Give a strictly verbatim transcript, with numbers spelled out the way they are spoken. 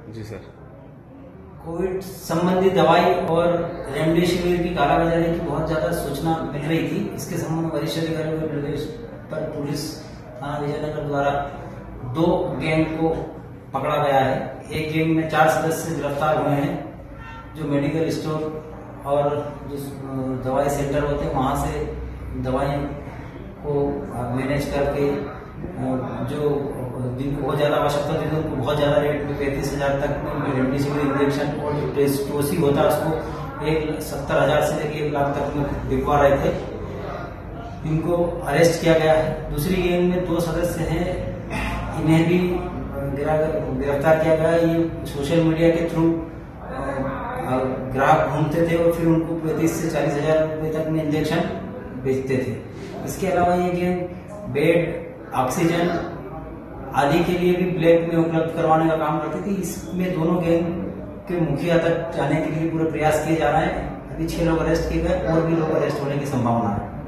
जी sir. Covid संबंधी दवाई और रेमडेसिविर की कालाबाजारी की बहुत ज्यादा सूचना मिल रही थी। इसके संबंध में वरिष्ठ अधिकारियों के निर्देश पर पुलिस थाना विजयनगर द्वारा दो गैंग को पकड़ा गया है। एक गैंग में चार सदस्य गिरफ्तार हुए हैं जो मेडिकल स्टोर और जो दवाई सेंटर होते हैं वहां से दवाई को मैनेज करके जो जिनको बहुत ज्यादा आवश्यकता थी उनको बहुत ज्यादा रेट में पैंतीस हजार तक में रेमडेसिविर इंजेक्शन और जो टेस्टोसी होता है उसको एक सत्तर हजार से लेकर एक लाख तक में बिकवा रहे थे। इनको अरेस्ट किया गया है। दूसरी गैंग में दो सदस्य हैं, इन्हें भी गिरफ्तार किया गया। ये सोशल मीडिया के थ्रू ग्राहक ढूंढते थे और फिर उनको पैंतीस से चालीस हजार रुपए तक में इंजेक्शन बेचते थे। इसके अलावा ये गैंग बेड, ऑक्सीजन आदि के लिए भी ब्लैक में उपलब्ध करवाने का काम करती थी। इसमें दोनों गैंग के मुखिया तक जाने के लिए पूरा प्रयास किए जा रहे हैं। अभी छह लोग अरेस्ट किए गए और भी लोग अरेस्ट होने की संभावना है।